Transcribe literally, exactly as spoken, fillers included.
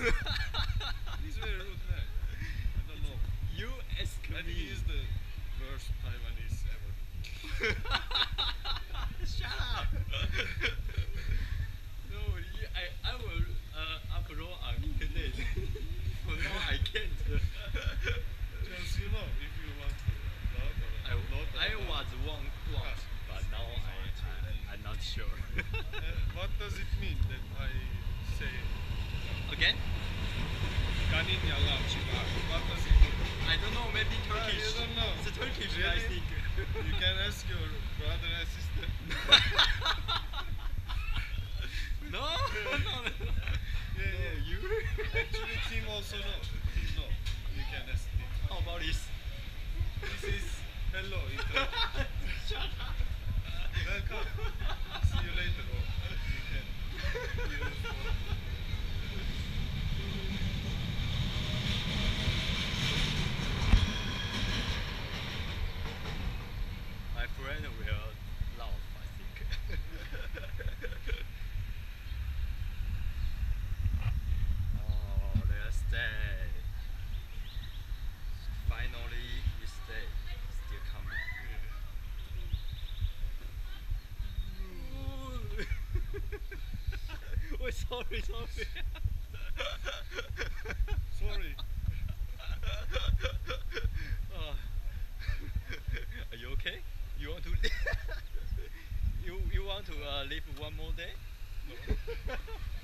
He's very rude man. I don't know. You ask I think me. he is the worst Taiwanese ever. Shut up. No, you, I, I will uh, upload on internet. For now, I can't. Just you know, if you want to upload or I, upload or I not. was one once, but now I, I I'm not sure. Uh, what does it mean that I say Again? Ganin Yala Chiba? What does it mean? I don't know. Maybe Ah, Turkish. you don't know. It's a Turkish, I Really? think. You can ask your brother and sister. No, no, no. Yeah, yeah. You. Actually, Tim also know. Tim know. You can ask Tim. How about this? This is hello internet. Shut up. Welcome. See you later. Or you can use. My friend will laugh, I think. Oh, let's stay. Finally, we stay. Still coming. Oh, sorry, sorry. Sorry. Oh. Are you okay? You want to you you want to uh, live one more day? No.